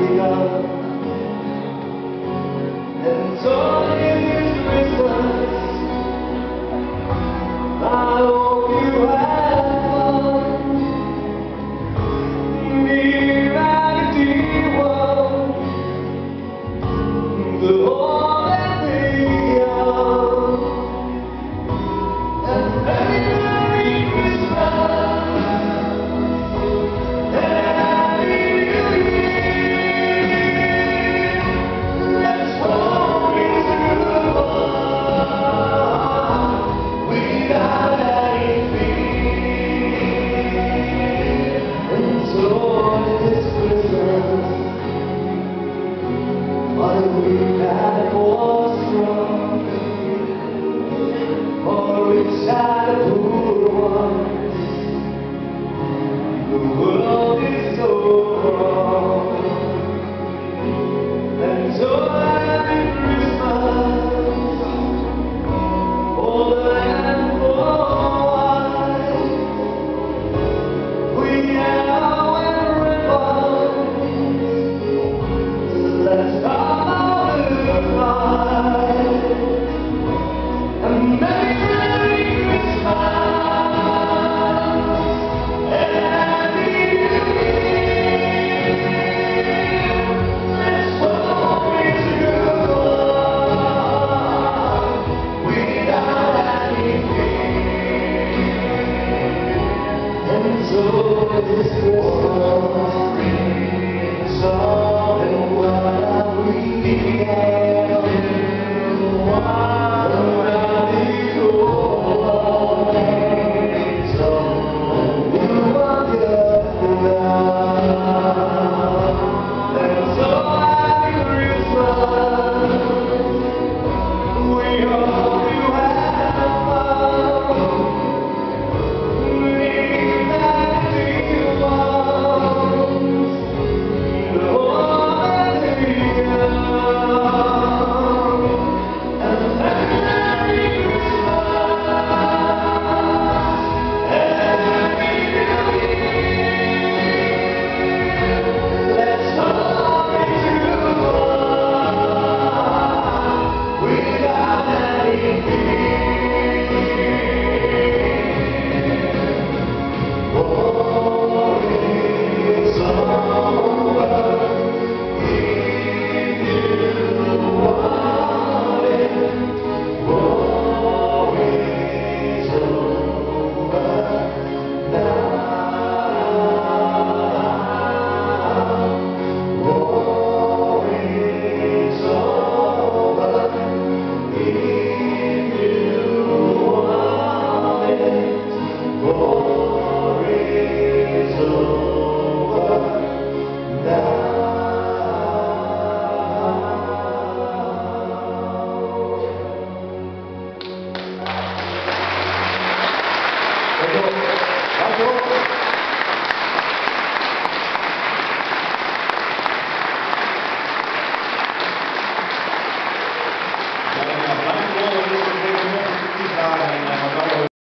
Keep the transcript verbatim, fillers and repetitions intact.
young. And so this Christmas, I hope you have fun. Dear and dear one, the whole and the young. And Merry Christmas, and Happy New Year. Let's hope into the one without any fear. And so this Christmas, what a week that was strong, for rich and poor ones, the world is so wrong. And so Happy Christmas, old and wise, we now in ribbons, let's come the fight. And Merry Christmas, and Happy New Year. Let's walk into the one without any fear. And so this Christmas,